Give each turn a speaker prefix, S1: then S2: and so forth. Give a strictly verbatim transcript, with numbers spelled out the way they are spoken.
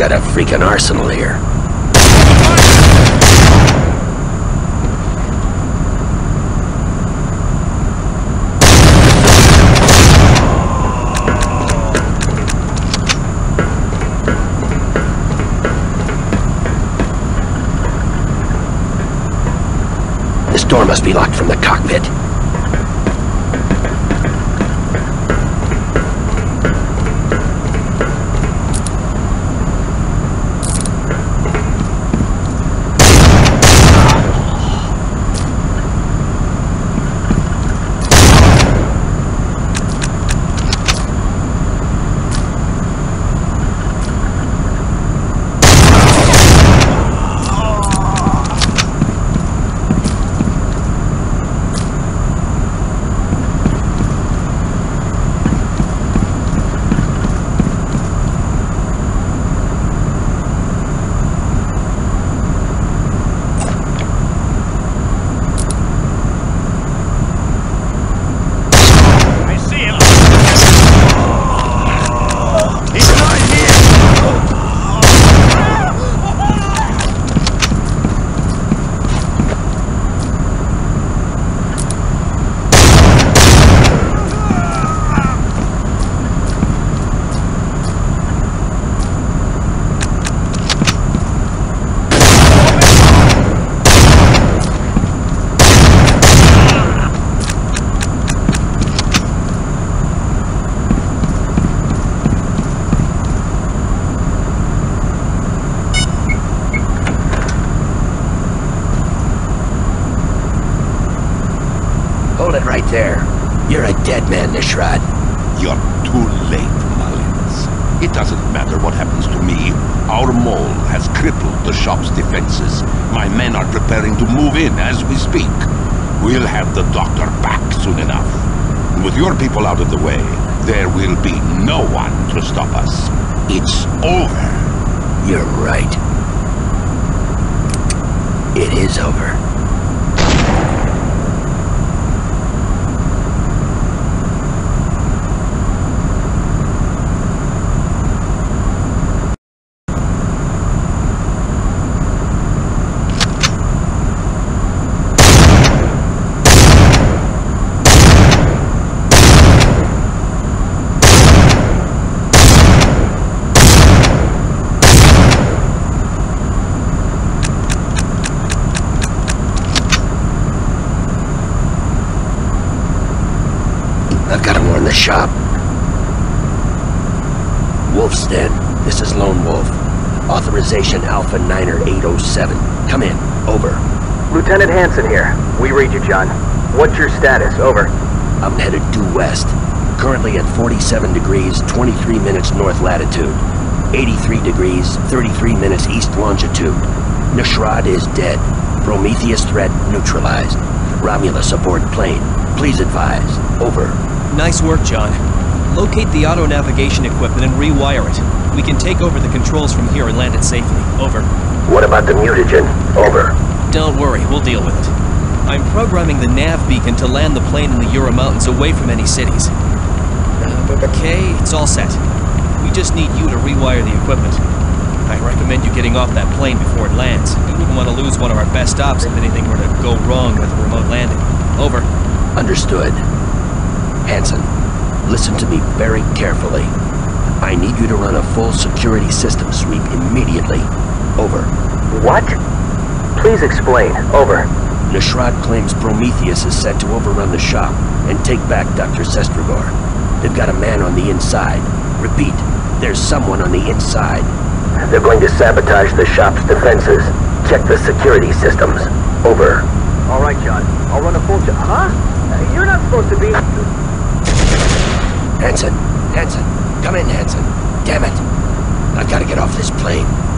S1: got a freaking arsenal here. This door must be locked from the cockpit. Hold it right there. You're a dead man, Nachrade.
S2: You're too late, Mullins. It doesn't matter what happens to me. Our mole has crippled the shop's defenses. My men are preparing to move in as we speak. We'll have the doctor back soon enough. And with your people out of the way, there will be no one to stop us. It's over.
S1: You're right. It is over. I've got to warn the shop. Wolf's Den. This is Lone Wolf. Authorization Alpha Niner eight oh seven. Come in. Over.
S3: Lieutenant Hansen here. We read you, John. What's your status? Over.
S1: I'm headed due west. Currently at forty-seven degrees, twenty-three minutes north latitude. eighty-three degrees, thirty-three minutes east longitude. Nachrade is dead. Prometheus threat neutralized. Romulus aboard plane. Please advise. Over.
S4: Nice work, John. Locate the auto-navigation equipment and rewire it. We can take over the controls from here and land it safely. Over.
S1: What about the mutagen? Over.
S4: Don't worry, we'll deal with it. I'm programming the nav beacon to land the plane in the Jura Mountains away from any cities. Uh, okay, it's all set. We just need you to rewire the equipment. I recommend you getting off that plane before it lands. We wouldn't want to lose one of our best ops if anything were to go wrong with the remote landing. Over.
S1: Understood. Hansen, listen to me very carefully. I need you to run a full security system sweep immediately. Over.
S3: What? Please explain. Over.
S1: Nachrade claims Prometheus is set to overrun the shop and take back Doctor Sestragor. They've got a man on the inside. Repeat, there's someone on the inside. They're going to sabotage the shop's defenses. Check the security systems. Over.
S3: All right, John. I'll run a full job. Huh? You're not supposed to be...
S1: Hansen, Hansen, come in, Hansen. Damn it. I've got to get off this plane.